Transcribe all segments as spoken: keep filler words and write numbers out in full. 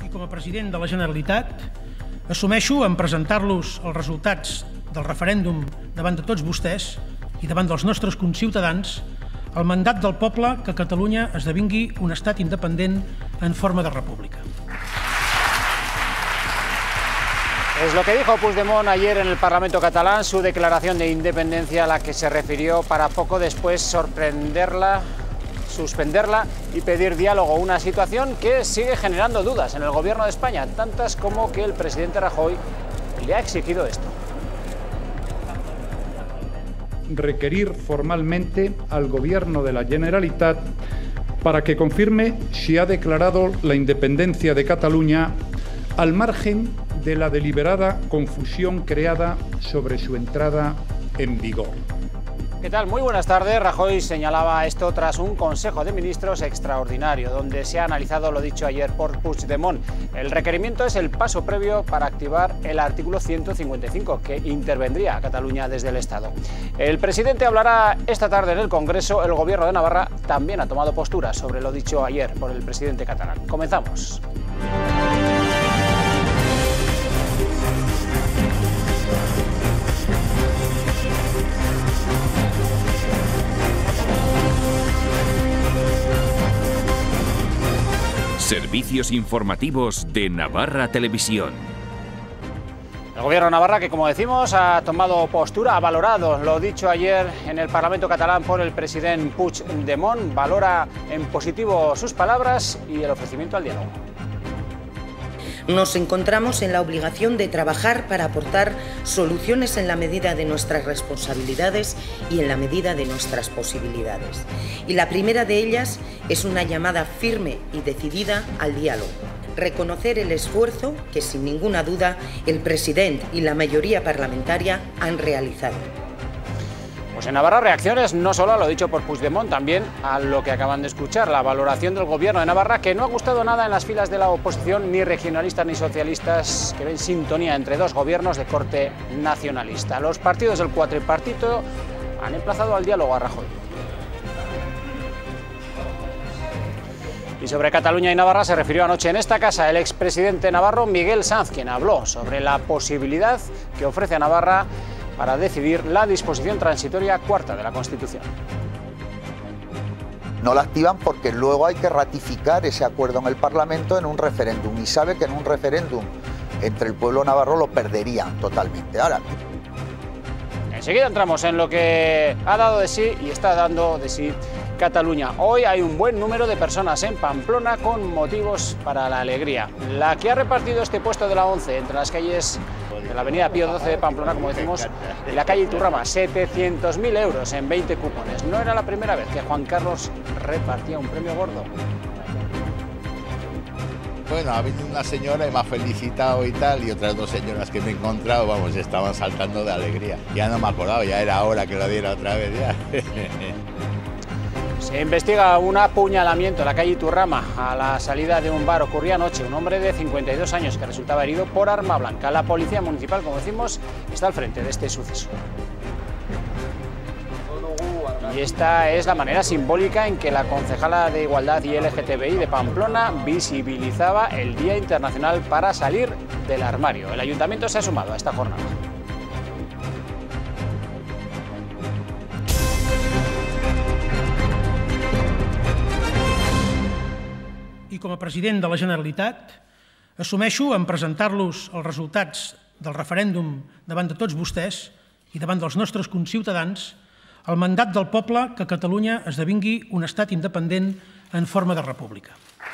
com a president de la Generalitat, assumeixo en presentar-los els resultats del referèndum davant de tots vostès i davant dels nostres conciutadans el mandat del poble que Catalunya esdevingui un estat independent en forma de república. Es lo que dijo Puigdemont ayer en el Parlamento catalán, su declaración de independencia a la que se refirió para poco después sorprenderla, suspenderla y pedir diálogo, una situación que sigue generando dudas en el gobierno de España, tantas como que el presidente Rajoy le ha exigido esto. Requerir formalmente al Gobierno de la Generalitat para que confirme si ha declarado la independencia de Cataluña al margen de la deliberada confusión creada sobre su entrada en vigor. ¿Qué tal? Muy buenas tardes. Rajoy señalaba esto tras un Consejo de Ministros extraordinario, donde se ha analizado lo dicho ayer por Puigdemont. El requerimiento es el paso previo para activar el artículo ciento cincuenta y cinco, que intervendría a Cataluña desde el Estado. El presidente hablará esta tarde en el Congreso. El Gobierno de Navarra también ha tomado postura sobre lo dicho ayer por el presidente catalán. Comenzamos. Servicios informativos de Navarra Televisión. El Gobierno de Navarra, que como decimos, ha tomado postura, ha valorado lo dicho ayer en el Parlamento catalán por el presidente Puigdemont, valora en positivo sus palabras y el ofrecimiento al diálogo. Nos encontramos en la obligación de trabajar para aportar soluciones en la medida de nuestras responsabilidades y en la medida de nuestras posibilidades. Y la primera de ellas es una llamada firme y decidida al diálogo. Reconocer el esfuerzo que, sin ninguna duda, el presidente y la mayoría parlamentaria han realizado. Pues en Navarra reacciones no solo a lo dicho por Puigdemont, también a lo que acaban de escuchar, la valoración del Gobierno de Navarra, que no ha gustado nada en las filas de la oposición, ni regionalistas ni socialistas, que ven sintonía entre dos gobiernos de corte nacionalista. Los partidos del cuatripartito han emplazado al diálogo a Rajoy. Y sobre Cataluña y Navarra se refirió anoche en esta casa el expresidente navarro Miguel Sanz, quien habló sobre la posibilidad que ofrece a Navarra para decidir la disposición transitoria cuarta de la Constitución. No la activan porque luego hay que ratificar ese acuerdo en el Parlamento en un referéndum, y sabe que en un referéndum entre el pueblo navarro lo perderían totalmente. Ahora, enseguida entramos en lo que ha dado de sí y está dando de sí Cataluña. Hoy hay un buen número de personas en Pamplona con motivos para la alegría. La que ha repartido este puesto de la once entre las calles de la avenida Pío doce de Pamplona, como decimos, y la calle Iturrama, setecientos mil euros en veinte cupones. No era la primera vez que Juan Carlos repartía un premio gordo. Bueno, ha venido una señora y me ha felicitado y tal, y otras dos señoras que me he encontrado, vamos, estaban saltando de alegría. Ya no me acordaba, ya era hora que lo diera otra vez, ya. Se investiga un apuñalamiento en la calle Iturrama a la salida de un bar. Ocurría anoche. Un hombre de cincuenta y dos años que resultaba herido por arma blanca. La policía municipal, como decimos, está al frente de este suceso. Y esta es la manera simbólica en que la concejala de Igualdad y L G T B I de Pamplona visibilizaba el Día Internacional para salir del armario. El ayuntamiento se ha sumado a esta jornada. I com a president de la Generalitat, assumeixo en presentar-los els resultats del referèndum davant de tots vostès i davant dels nostres conciutadans el mandat del poble que Catalunya esdevingui un estat independent en forma de república.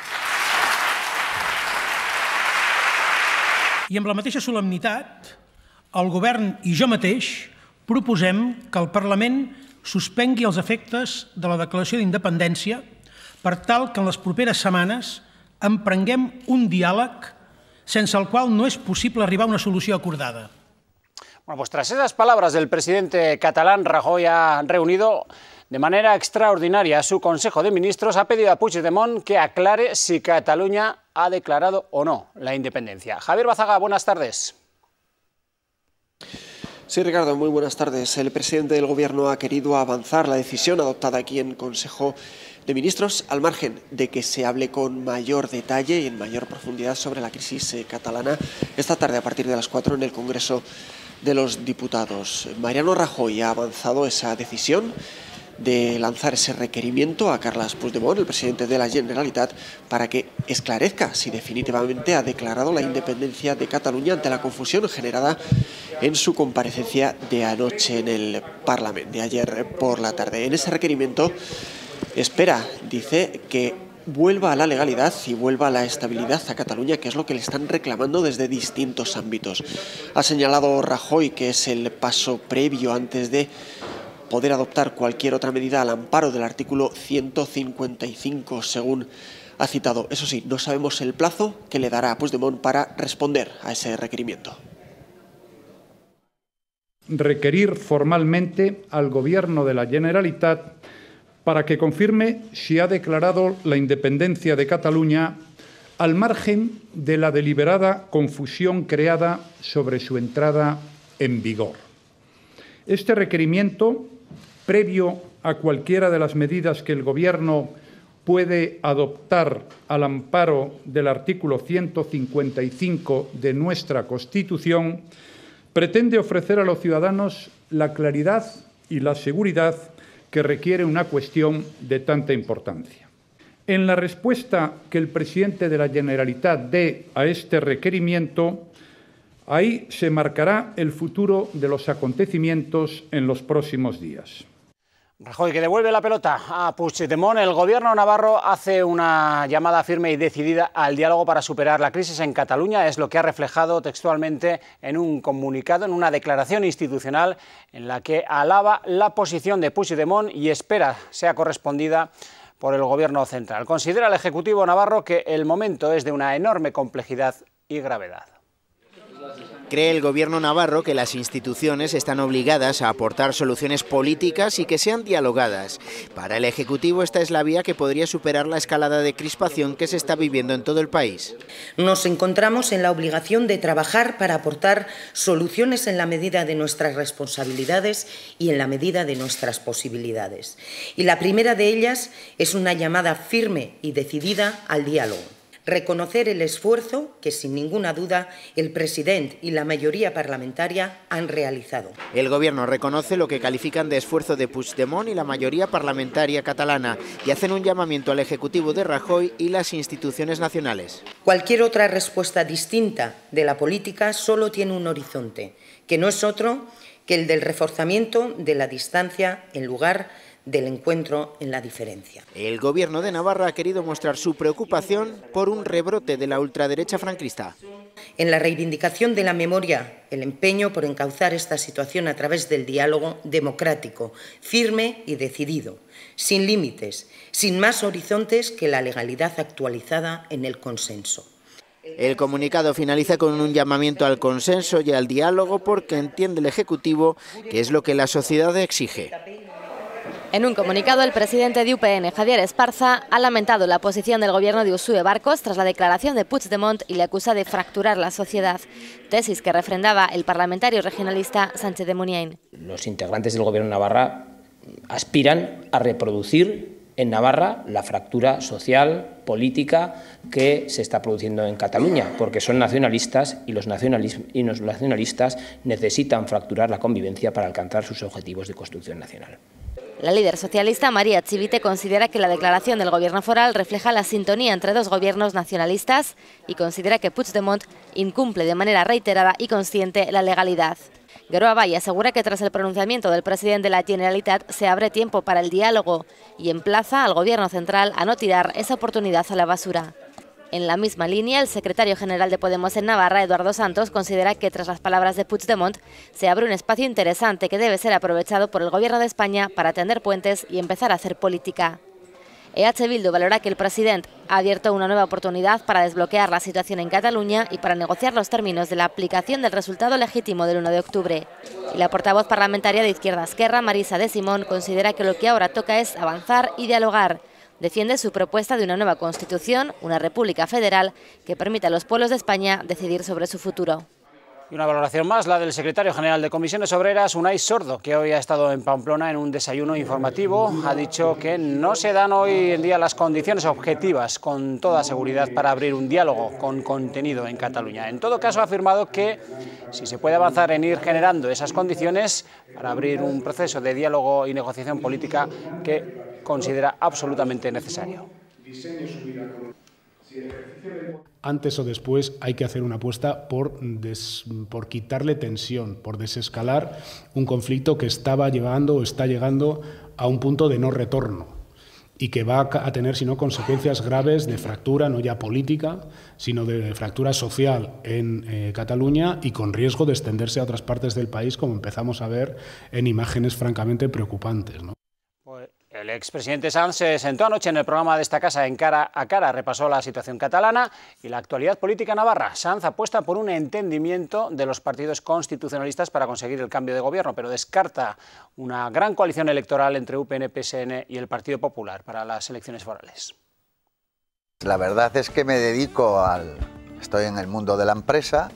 I amb la mateixa solemnitat, el Govern i jo mateix proposem que el Parlament suspengui els efectes de la declaració d'independència per tal que en les properes setmanes emprenguem un diàleg sense el qual no és possible arribar a una solució acordada. Bueno, pues tras esas palabras del presidente catalán, Rajoy ha reunido de manera extraordinaria a su Consejo de Ministros, ha pedido a Puigdemont que aclare si Cataluña ha declarado o no la independencia. Javier Bazaga, buenas tardes. Sí, Ricardo, muy buenas tardes. El presidente del Gobierno ha querido avanzar la decisión adoptada aquí en Consejo de Ministros, al margen de que se hable con mayor detalle y en mayor profundidad sobre la crisis eh, catalana esta tarde a partir de las cuatro en el Congreso de los Diputados. Mariano Rajoy ha avanzado esa decisión de lanzar ese requerimiento a Carles Puigdemont, el presidente de la Generalitat, para que esclarezca si definitivamente ha declarado la independencia de Cataluña ante la confusión generada en su comparecencia de anoche en el Parlamento, de ayer por la tarde. En ese requerimiento espera, dice, que vuelva a la legalidad y vuelva a la estabilidad a Cataluña, que es lo que le están reclamando desde distintos ámbitos. Ha señalado Rajoy que es el paso previo antes de poder adoptar cualquier otra medida al amparo del artículo ciento cincuenta y cinco, según ha citado. Eso sí, no sabemos el plazo que le dará a Puigdemont para responder a ese requerimiento. Requerir formalmente al Gobierno de la Generalitat para que confirme si ha declarado la independencia de Cataluña al margen de la deliberada confusión creada sobre su entrada en vigor. Este requerimiento, previo a cualquiera de las medidas que el Gobierno puede adoptar al amparo del artículo ciento cincuenta y cinco de nuestra Constitución, pretende ofrecer a los ciudadanos la claridad y la seguridad que requiere una cuestión de tanta importancia. En la respuesta que el presidente de la Generalitat dé a este requerimiento, ahí se marcará el futuro de los acontecimientos en los próximos días. Rajoy, que devuelve la pelota a Puigdemont. El gobierno navarro hace una llamada firme y decidida al diálogo para superar la crisis en Cataluña. Es lo que ha reflejado textualmente en un comunicado, en una declaración institucional en la que alaba la posición de Puigdemont y espera sea correspondida por el gobierno central. Considera el Ejecutivo navarro que el momento es de una enorme complejidad y gravedad. Cree el Gobierno navarro que las instituciones están obligadas a aportar soluciones políticas y que sean dialogadas. Para el Ejecutivo esta es la vía que podría superar la escalada de crispación que se está viviendo en todo el país. Nos encontramos en la obligación de trabajar para aportar soluciones en la medida de nuestras responsabilidades y en la medida de nuestras posibilidades. Y la primera de ellas es una llamada firme y decidida al diálogo. Reconocer el esfuerzo que, sin ninguna duda, el presidente y la mayoría parlamentaria han realizado. El Gobierno reconoce lo que califican de esfuerzo de Puigdemont y la mayoría parlamentaria catalana y hacen un llamamiento al Ejecutivo de Rajoy y las instituciones nacionales. Cualquier otra respuesta distinta de la política solo tiene un horizonte, que no es otro que el del reforzamiento de la distancia en lugar del encuentro en la diferencia. El Gobierno de Navarra ha querido mostrar su preocupación por un rebrote de la ultraderecha franquista. En la reivindicación de la memoria, el empeño por encauzar esta situación a través del diálogo democrático, firme y decidido, sin límites, sin más horizontes que la legalidad actualizada en el consenso. El comunicado finaliza con un llamamiento al consenso y al diálogo porque entiende el Ejecutivo que es lo que la sociedad exige. En un comunicado, el presidente de U P N, Javier Esparza, ha lamentado la posición del gobierno de Uxue Barkos tras la declaración de Puigdemont y le acusa de fracturar la sociedad, tesis que refrendaba el parlamentario regionalista Sánchez de Muniain. Los integrantes del gobierno de Navarra aspiran a reproducir en Navarra la fractura social, política que se está produciendo en Cataluña, porque son nacionalistas y los, nacionalis- y los nacionalistas necesitan fracturar la convivencia para alcanzar sus objetivos de construcción nacional. La líder socialista María Chivite considera que la declaración del gobierno foral refleja la sintonía entre dos gobiernos nacionalistas y considera que Puigdemont incumple de manera reiterada y consciente la legalidad. Geroa Bay asegura que tras el pronunciamiento del presidente de la Generalitat se abre tiempo para el diálogo y emplaza al gobierno central a no tirar esa oportunidad a la basura. En la misma línea, el secretario general de Podemos en Navarra, Eduardo Santos, considera que tras las palabras de Puigdemont se abre un espacio interesante que debe ser aprovechado por el Gobierno de España para tender puentes y empezar a hacer política. E H Bildu valora que el presidente ha abierto una nueva oportunidad para desbloquear la situación en Cataluña y para negociar los términos de la aplicación del resultado legítimo del uno de octubre. Y la portavoz parlamentaria de Izquierda Esquerra, Marisa de Simón, considera que lo que ahora toca es avanzar y dialogar. Defiende su propuesta de una nueva Constitución, una república federal, que permita a los pueblos de España decidir sobre su futuro. Y una valoración más, la del secretario general de Comisiones Obreras, Unai Sordo, que hoy ha estado en Pamplona en un desayuno informativo. Ha dicho que no se dan hoy en día las condiciones objetivas, con toda seguridad, para abrir un diálogo con contenido en Cataluña. En todo caso, ha afirmado que si se puede avanzar en ir generando esas condiciones para abrir un proceso de diálogo y negociación política que considera absolutamente necesario. Antes o después hay que hacer una apuesta por, des, por quitarle tensión, por desescalar un conflicto que estaba llegando o está llegando a un punto de no retorno y que va a tener, si no, consecuencias graves de fractura, no ya política, sino de fractura social en eh, Cataluña y con riesgo de extenderse a otras partes del país, como empezamos a ver en imágenes francamente preocupantes, ¿no? El expresidente Sanz se sentó anoche en el programa de esta casa en Cara a Cara, repasó la situación catalana y la actualidad política navarra. Sanz apuesta por un entendimiento de los partidos constitucionalistas para conseguir el cambio de gobierno, pero descarta una gran coalición electoral entre U P N, P S N y el Partido Popular para las elecciones forales. La verdad es que me dedico al... Estoy en el mundo de la empresa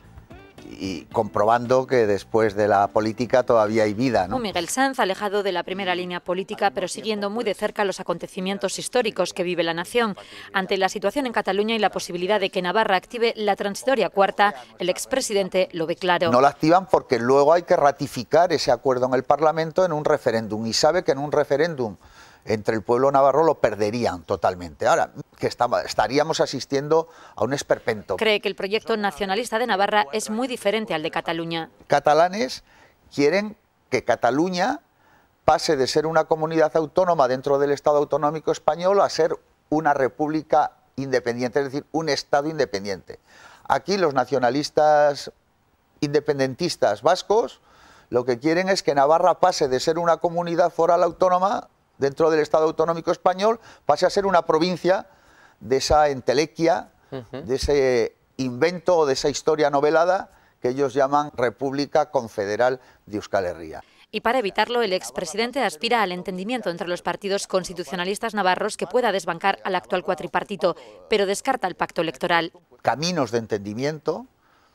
y comprobando que después de la política todavía hay vida, ¿no? Un Miguel Sanz alejado de la primera línea política, pero siguiendo muy de cerca los acontecimientos históricos que vive la nación. Ante la situación en Cataluña y la posibilidad de que Navarra active la transitoria cuarta, el expresidente lo ve claro. No la activan porque luego hay que ratificar ese acuerdo en el Parlamento en un referéndum, y sabe que en un referéndum entre el pueblo navarro lo perderían totalmente. Ahora, que estaba, estaríamos asistiendo a un esperpento. Cree que el proyecto nacionalista de Navarra es muy diferente al de Cataluña. Catalanes quieren que Cataluña pase de ser una comunidad autónoma dentro del Estado autonómico español a ser una república independiente, es decir, un Estado independiente. Aquí los nacionalistas independentistas vascos lo que quieren es que Navarra pase de ser una comunidad foral autónoma dentro del Estado autonómico español, pase a ser una provincia de esa entelequia, uh-huh. de ese invento o de esa historia novelada que ellos llaman República Confederal de Euskal Herria. Y para evitarlo, el expresidente aspira al entendimiento entre los partidos constitucionalistas navarros que pueda desbancar al actual cuatripartito, pero descarta el pacto electoral. Caminos de entendimiento,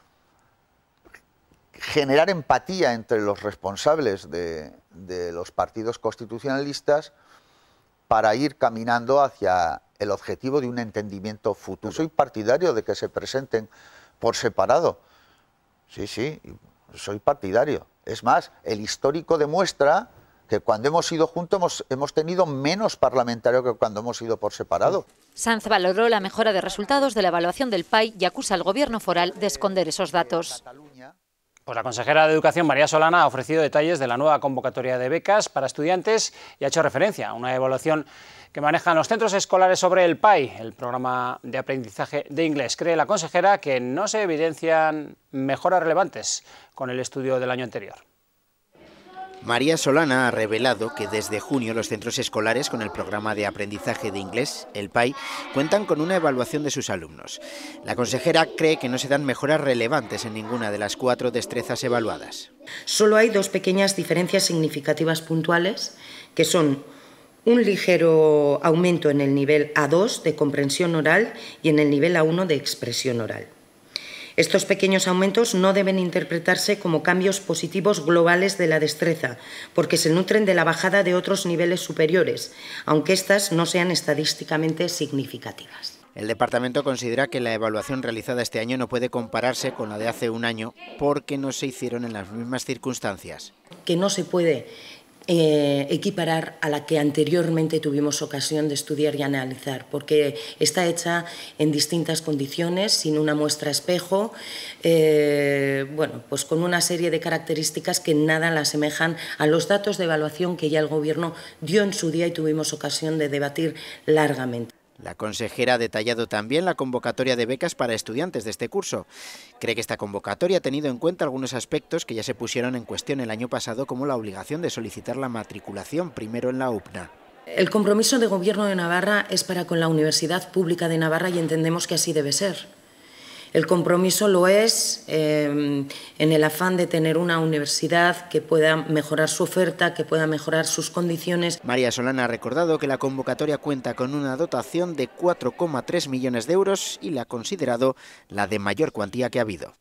generar empatía entre los responsables de, de los partidos constitucionalistas para ir caminando hacia el objetivo de un entendimiento futuro. Soy partidario de que se presenten por separado. Sí, sí, soy partidario. Es más, el histórico demuestra que cuando hemos ido juntos hemos, hemos tenido menos parlamentarios que cuando hemos ido por separado. Sanz valoró la mejora de resultados de la evaluación del P A I y acusa al gobierno foral de esconder esos datos. Pues la consejera de Educación, María Solana, ha ofrecido detalles de la nueva convocatoria de becas para estudiantes y ha hecho referencia a una evaluación que manejan los centros escolares sobre el P A I, el programa de aprendizaje de inglés. Cree la consejera que no se evidencian mejoras relevantes con el estudio del año anterior. María Solana ha revelado que desde junio los centros escolares con el programa de aprendizaje de inglés, el P A I, cuentan con una evaluación de sus alumnos. La consejera cree que no se dan mejoras relevantes en ninguna de las cuatro destrezas evaluadas. Solo hay dos pequeñas diferencias significativas puntuales, que son un ligero aumento en el nivel A dos de comprensión oral y en el nivel A uno de expresión oral. Estos pequeños aumentos no deben interpretarse como cambios positivos globales de la destreza, porque se nutren de la bajada de otros niveles superiores, aunque éstas no sean estadísticamente significativas. El departamento considera que la evaluación realizada este año no puede compararse con la de hace un año porque no se hicieron en las mismas circunstancias. Que no se puede Eh, equiparar a la que anteriormente tuvimos ocasión de estudiar y analizar, porque está hecha en distintas condiciones, sin una muestra espejo, eh, bueno, pues con una serie de características que nada la asemejan a los datos de evaluación que ya el Gobierno dio en su día y tuvimos ocasión de debatir largamente. La consejera ha detallado también la convocatoria de becas para estudiantes de este curso. Cree que esta convocatoria ha tenido en cuenta algunos aspectos que ya se pusieron en cuestión el año pasado, como la obligación de solicitar la matriculación primero en la U P N A. El compromiso de Gobierno de Navarra es para con la Universidad Pública de Navarra y entendemos que así debe ser. El compromiso lo es eh, en el afán de tener una universidad que pueda mejorar su oferta, que pueda mejorar sus condiciones. María Solana ha recordado que la convocatoria cuenta con una dotación de cuatro coma tres millones de euros y la ha considerado la de mayor cuantía que ha habido.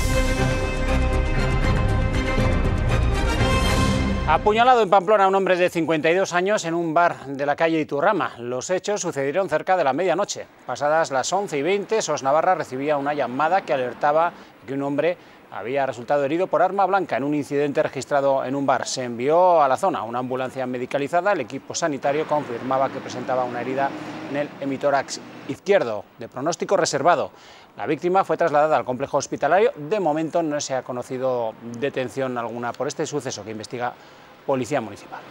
Apuñalado en Pamplona un hombre de cincuenta y dos años en un bar de la calle Iturrama. Los hechos sucedieron cerca de la medianoche. Pasadas las once y veinte, SOS Navarra recibía una llamada que alertaba que un hombre había resultado herido por arma blanca en un incidente registrado en un bar. Se envió a la zona una ambulancia medicalizada. El equipo sanitario confirmaba que presentaba una herida en el hemitórax izquierdo, de pronóstico reservado. La víctima fue trasladada al complejo hospitalario. De momento no se ha conocido detención alguna por este suceso que investiga Policía Municipal.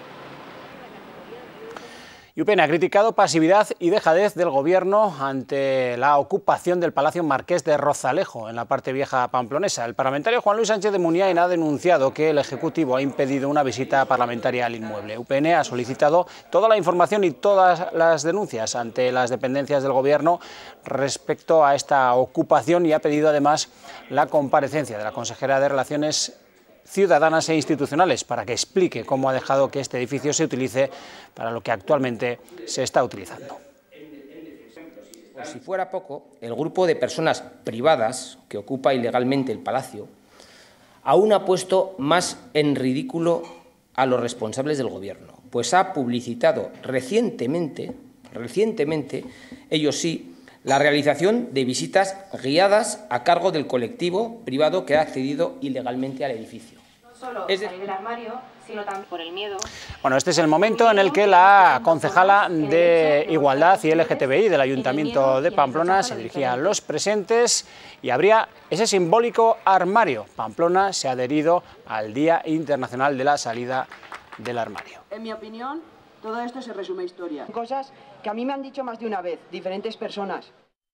Y U P N ha criticado pasividad y dejadez del Gobierno ante la ocupación del Palacio Marqués de Rozalejo, en la parte vieja pamplonesa. El parlamentario Juan Luis Sánchez de Muniain ha denunciado que el Ejecutivo ha impedido una visita parlamentaria al inmueble. U P N ha solicitado toda la información y todas las denuncias ante las dependencias del Gobierno respecto a esta ocupación y ha pedido además la comparecencia de la consejera de Relaciones Ciudadanas e Institucionales para que explique cómo ha dejado que este edificio se utilice para lo que actualmente se está utilizando. Por si fuera poco, el grupo de personas privadas que ocupa ilegalmente el palacio aún ha puesto más en ridículo a los responsables del Gobierno, pues ha publicitado recientemente, recientemente, ellos sí, la realización de visitas guiadas a cargo del colectivo privado que ha accedido ilegalmente al edificio. No solo salir del armario, sino también por el miedo. Bueno, este es el momento en el que la concejala de Igualdad y L G T B I del Ayuntamiento de Pamplona se dirigía a los presentes y abría ese simbólico armario. Pamplona se ha adherido al Día Internacional de la Salida del Armario. En mi opinión, todo esto se resume a historia. Cosas que a mí me han dicho más de una vez, diferentes personas.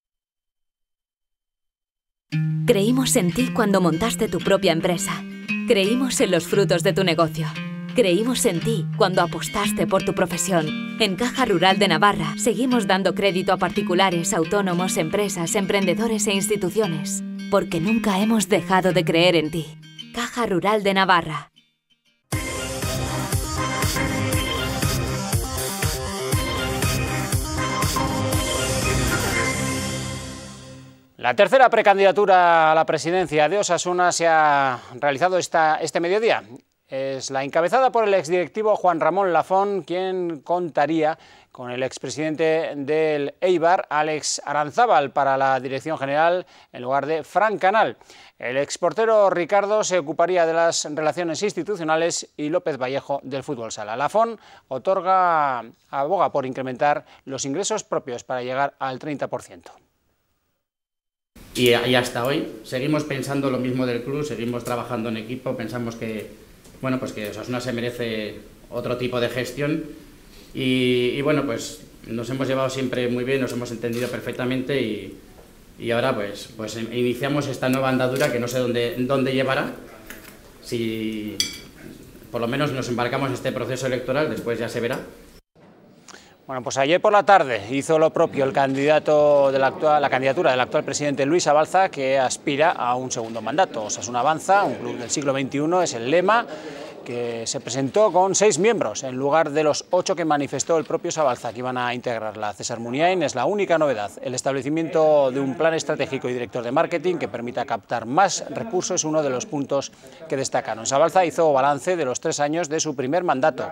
Creímos en ti cuando montaste tu propia empresa. Creímos en los frutos de tu negocio. Creímos en ti cuando apostaste por tu profesión. En Caja Rural de Navarra seguimos dando crédito a particulares, autónomos, empresas, emprendedores e instituciones. Porque nunca hemos dejado de creer en ti. Caja Rural de Navarra. La tercera precandidatura a la presidencia de Osasuna se ha realizado esta, este mediodía. Es la encabezada por el exdirectivo Juan Ramón Lafón, quien contaría con el expresidente del Eibar, Alex Aranzábal, para la dirección general en lugar de Fran Canal. El exportero Ricardo se ocuparía de las relaciones institucionales y López Vallejo del fútbol sala. Lafón otorga, aboga por incrementar los ingresos propios para llegar al treinta por ciento. Y, y hasta hoy seguimos pensando lo mismo del club, seguimos trabajando en equipo, pensamos que, bueno, pues que Osasuna se merece otro tipo de gestión y, y bueno, pues nos hemos llevado siempre muy bien, nos hemos entendido perfectamente y, y ahora pues, pues iniciamos esta nueva andadura que no sé dónde, dónde llevará. Si por lo menos nos embarcamos en este proceso electoral, después ya se verá. Bueno, pues ayer por la tarde hizo lo propio el candidato de la, actual, la candidatura del actual presidente Luis Abalza, que aspira a un segundo mandato. Osasuna avanza, un club del siglo veintiuno, es el lema, que se presentó con seis miembros, en lugar de los ocho que manifestó el propio Abalza, que iban a integrarla. César Muniain es la única novedad. El establecimiento de un plan estratégico y director de marketing que permita captar más recursos es uno de los puntos que destacaron. Abalza hizo balance de los tres años de su primer mandato.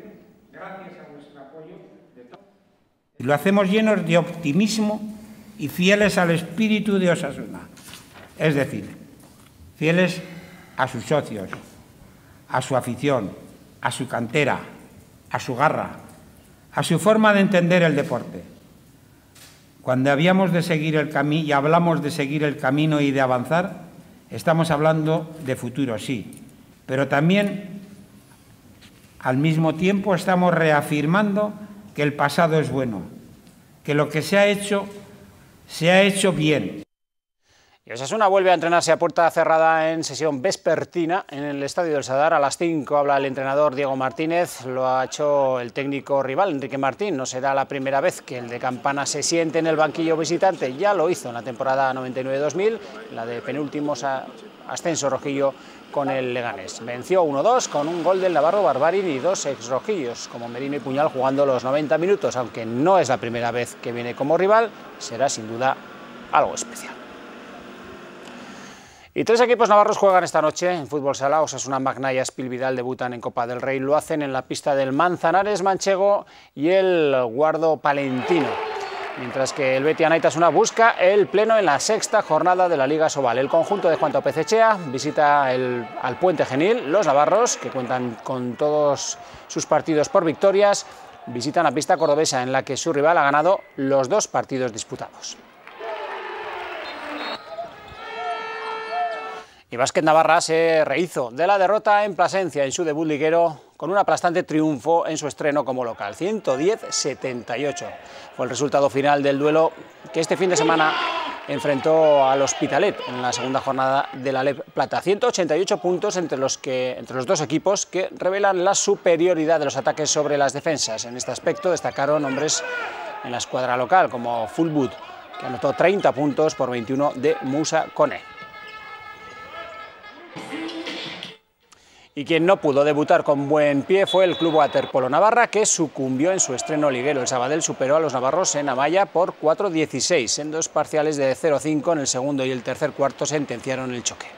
Lo hacemos llenos de optimismo y fieles al espíritu de Osasuna, es decir, fieles a sus socios, a su afición, a su cantera, a su garra, a su forma de entender el deporte. Cuando habíamos de seguir el camino y hablamos de seguir el camino y de avanzar, estamos hablando de futuro, sí, pero también al mismo tiempo estamos reafirmando que el pasado es bueno, que lo que se ha hecho, se ha hecho bien. Y Osasuna vuelve a entrenarse a puerta cerrada en sesión vespertina en el Estadio del Sadar. A las cinco habla el entrenador Diego Martínez, lo ha hecho el técnico rival Enrique Martín. No será la primera vez que el de Campana se siente en el banquillo visitante, ya lo hizo en la temporada noventa y nueve dos mil, la de penúltimos ascenso rojillo con el Leganés. Venció uno dos con un gol del navarro Barbarín y dos exrojillos como Merino y Puñal jugando los noventa minutos, aunque no es la primera vez que viene como rival, será sin duda algo especial. Y tres equipos navarros juegan esta noche en fútbol sala. Osasuna, Magna y Aspil Vidal debutan en Copa del Rey. Lo hacen en la pista del Manzanares Manchego y el Guardo Palentino. Mientras que el Betis Anaitasuna busca el pleno en la sexta jornada de la Liga Sobal. El conjunto de Juan López Echea visita el, al Puente Genil. Los navarros, que cuentan con todos sus partidos por victorias, visitan la pista cordobesa, en la que su rival ha ganado los dos partidos disputados. Y Básquet Navarra se rehizo de la derrota en Plasencia en su debut liguero con un aplastante triunfo en su estreno como local, ciento diez a setenta y ocho. Fue el resultado final del duelo que este fin de semana enfrentó al Hospitalet en la segunda jornada de la L E P Plata. ciento ochenta y ocho puntos entre los, que, entre los dos equipos que revelan la superioridad de los ataques sobre las defensas. En este aspecto destacaron hombres en la escuadra local como Fulwood, que anotó treinta puntos por veintiuno de Musa Kone. Y quien no pudo debutar con buen pie fue el Club Waterpolo Navarra, que sucumbió en su estreno liguero. El Sabadell superó a los navarros en Amaya por cuatro a dieciséis. En dos parciales de cero a cinco en el segundo y el tercer cuarto sentenciaron el choque.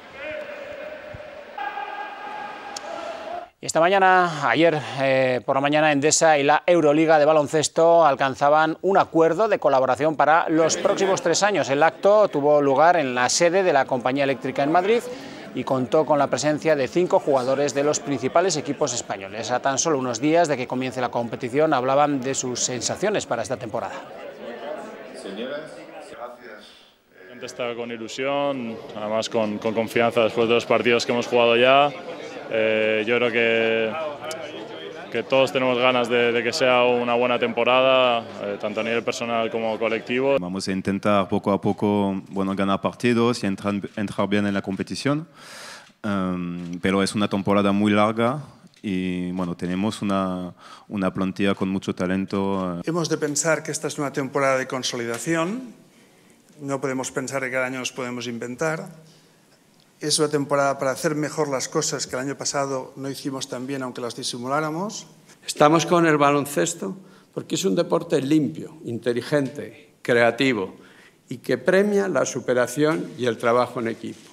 Y esta mañana, ayer eh, por la mañana, Endesa y la Euroliga de baloncesto alcanzaban un acuerdo de colaboración para los próximos tres años. El acto tuvo lugar en la sede de la compañía eléctrica en Madrid y contó con la presencia de cinco jugadores de los principales equipos españoles. A tan solo unos días de que comience la competición hablaban de sus sensaciones para esta temporada. Señoras, gracias. La gente está con ilusión, además con, con confianza después de los partidos que hemos jugado ya. Eh, yo creo que, que todos tenemos ganas de, de que sea una buena temporada, eh, tanto a nivel personal como colectivo. Vamos a intentar poco a poco, bueno, ganar partidos y entrar, entrar bien en la competición, um, pero es una temporada muy larga y bueno, tenemos una, una plantilla con mucho talento. Hemos de pensar que esta es una temporada de consolidación, no podemos pensar que cada año nos podemos inventar. Es una temporada para hacer mejor las cosas que el año pasado no hicimos tan bien, aunque las disimuláramos. Estamos con el baloncesto porque es un deporte limpio, inteligente, creativo y que premia la superación y el trabajo en equipo.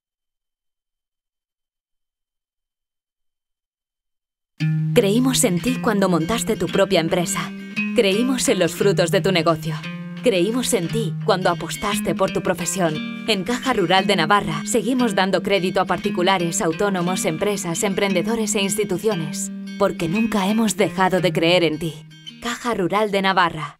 Creímos en ti cuando montaste tu propia empresa. Creímos en los frutos de tu negocio. Creímos en ti cuando apostaste por tu profesión. En Caja Rural de Navarra seguimos dando crédito a particulares, autónomos, empresas, emprendedores e instituciones, porque nunca hemos dejado de creer en ti. Caja Rural de Navarra.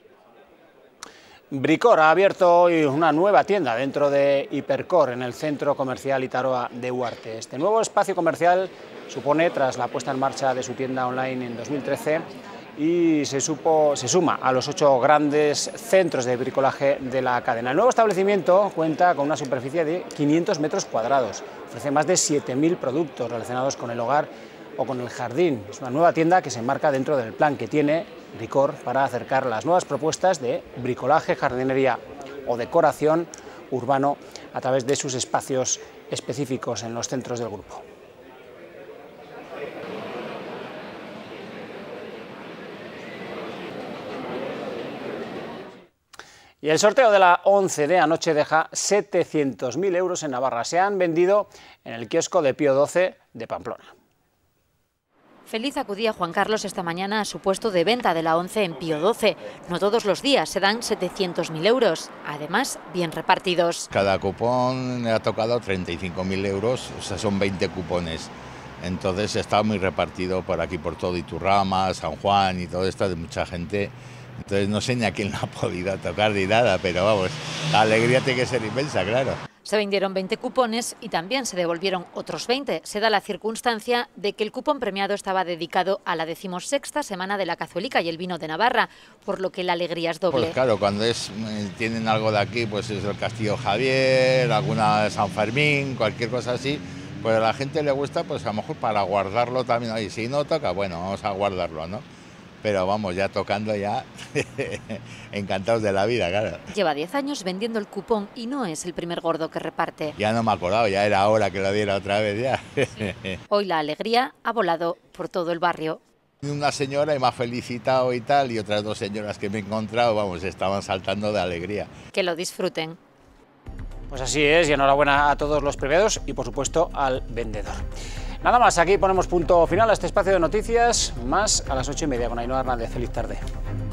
Bricor ha abierto hoy una nueva tienda dentro de Hipercor, en el centro comercial Itaroa de Huarte. Este nuevo espacio comercial supone, tras la puesta en marcha de su tienda online en dos mil trece, y se, supo, se suma a los ocho grandes centros de bricolaje de la cadena. El nuevo establecimiento cuenta con una superficie de quinientos metros cuadrados, ofrece más de siete mil productos relacionados con el hogar o con el jardín. Es una nueva tienda que se enmarca dentro del plan que tiene Bricor para acercar las nuevas propuestas de bricolaje, jardinería o decoración urbano a través de sus espacios específicos en los centros del grupo. Y el sorteo de la once de anoche deja setecientos mil euros en Navarra. Se han vendido en el kiosco de Pío doce de Pamplona. Feliz acudía Juan Carlos esta mañana a su puesto de venta de la once en Pío doce. No todos los días se dan setecientos mil euros, además bien repartidos. Cada cupón le ha tocado treinta y cinco mil euros, o sea, son veinte cupones. Entonces está muy repartido por aquí, por todo Iturrama, San Juan y todo esto, de mucha gente. Entonces no sé ni a quién la ha podido tocar ni nada, pero vamos, la alegría tiene que ser inmensa, claro. Se vendieron veinte cupones y también se devolvieron otros veinte. Se da la circunstancia de que el cupón premiado estaba dedicado a la decimosexta semana de la cazuelica y el vino de Navarra, por lo que la alegría es doble. Pues claro, cuando es, tienen algo de aquí, pues es el Castillo Javier, alguna de San Fermín, cualquier cosa así, pues a la gente le gusta, pues a lo mejor para guardarlo también. Y si no toca, bueno, vamos a guardarlo, ¿no? Pero vamos, ya tocando ya, encantados de la vida, claro. Lleva diez años vendiendo el cupón y no es el primer gordo que reparte. Ya no me acordaba, ya era hora que lo diera otra vez ya. Hoy la alegría ha volado por todo el barrio. Una señora me ha felicitado y tal, y otras dos señoras que me he encontrado, vamos, estaban saltando de alegría. Que lo disfruten. Pues así es, y enhorabuena a todos los premiados y por supuesto al vendedor. Nada más, aquí ponemos punto final a este espacio de noticias, más a las ocho y media con Ainhoa Hernández. Feliz tarde.